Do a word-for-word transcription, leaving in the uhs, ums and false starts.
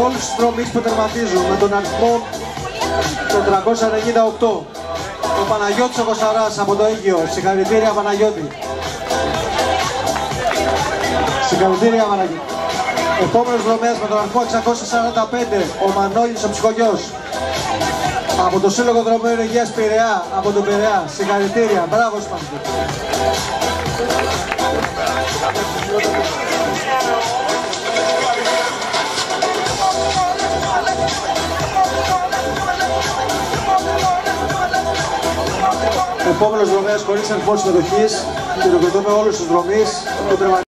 όλους τους δρομείς που τερματίζουν με τον αριθμό τετρακόσια ενενήντα οκτώ. Ο Παναγιώτης ο Κοσταράς από το Αίγυο. Συγχαρητήρια Παναγιώτη. Συγχαρητήρια Παναγιώτη. Επόμενος δρομέας με τον αριθμό εξακόσια σαράντα πέντε, ο Μανώλης ο Ψυχογιός. Από το Σύλλογο Δρομέων Υγείας Πειραιά, από τον Πειραιά. Συγχαρητήρια. Μπράβο Σπανίδη. Επόμενος δρομέας χωρίς αριθμό συμμετοχής. Χειροκροτούμε όλους τους δρομείς.